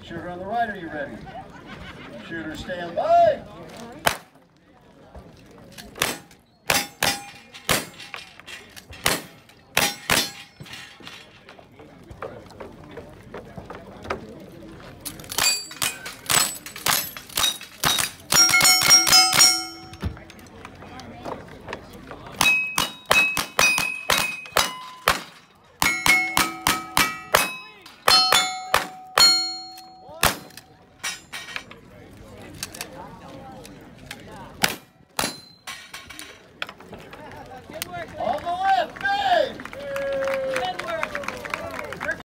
Shooter on the right, are you ready? Shooter, stand by.